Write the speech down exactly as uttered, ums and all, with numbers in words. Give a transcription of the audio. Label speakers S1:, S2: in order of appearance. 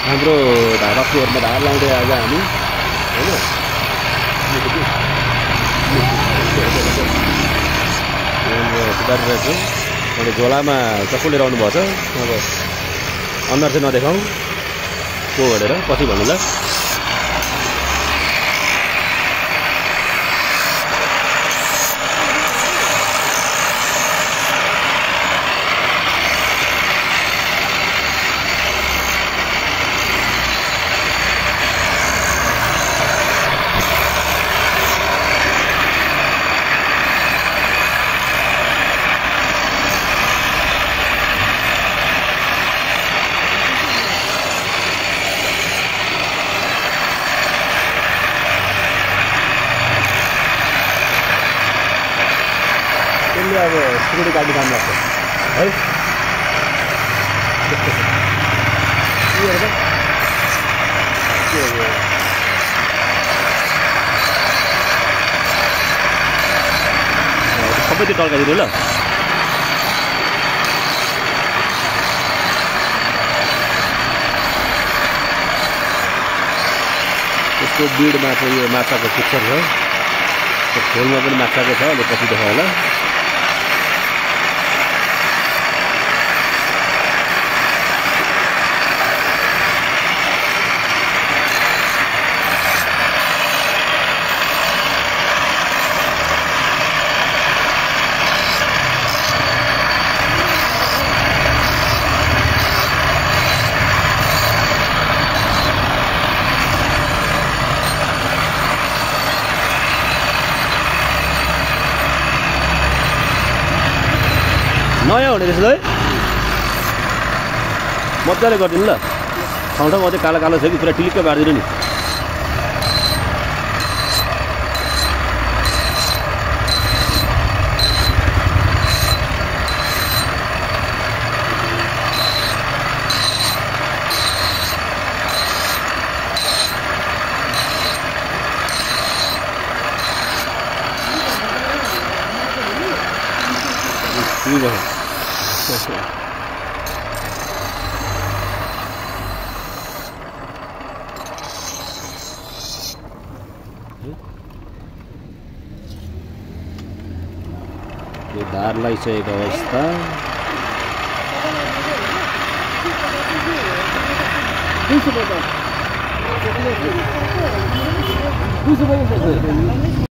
S1: हाम्रो ढाबा फ्लोरमा ढाड लाउँदै आज हामी होइन सुधारिरहेको छु अनि झोलामा चक्कु लिएर आउनुभएको छ अब अनुहार चाहिँ नदेखाउँ को भनेर पछि भन्नुला अब सिक्युरिटी गार्डले काम लाग्छ है सबै त्यो टल्काइदिनु ल त्यसको बिडमा चाहिँ यो माछाको पिक्चर छ खोलमा पनि माछाको छ अहिले पछि देखायो होला नयाँ हुने रहेछ है मजाले गरिदिनु ल ठाउँ ठाउँ अझै कालो कालो छ कि पुरा टिलिक्क बारिदिनु नि यो धार लगाइसकेको अवस्था